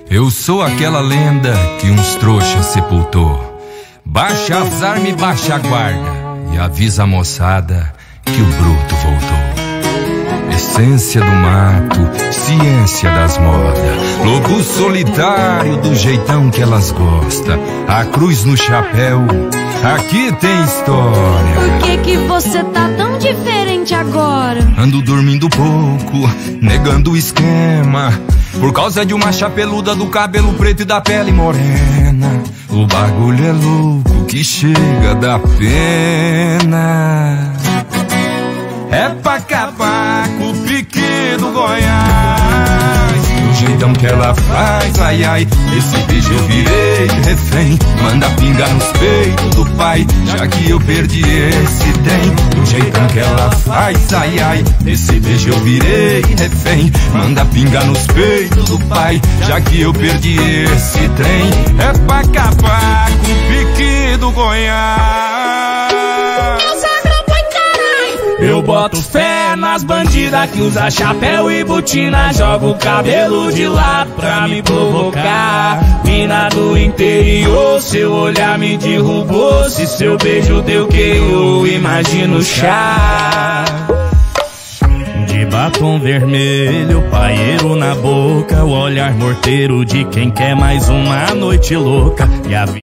Eu sou aquela lenda que uns trouxas sepultou. Baixa as armas e baixa a guarda e avisa a moçada que o bruto voltou. Essência do mato, ciência das modas, lobo solitário do jeitão que elas gostam. A cruz no chapéu, aqui tem história. Por que você tá tão diferente agora? Ando dormindo pouco, negando o esquema, por causa de uma chapeluda do cabelo preto e da pele morena. O bagulho é louco que chega da pena. É pra acabar com o pique do Goiás. Do jeitão que ela faz, ai ai, esse beijo eu virei refém. Manda pinga nos peitos do pai, já que eu perdi esse trem. Do jeitão que ela faz, ai ai, esse beijo eu virei refém. Manda pinga nos peitos do pai, já que eu perdi esse trem. É pra acabar com o pique do Goiás. Eu boto fé nas bandidas que usa chapéu e botina, joga o cabelo de lado pra me provocar. Mina do interior, seu olhar me derrubou. Se seu beijo deu que eu imagino chá. De batom vermelho, paieiro na boca, o olhar morteiro de quem quer mais uma noite louca. E a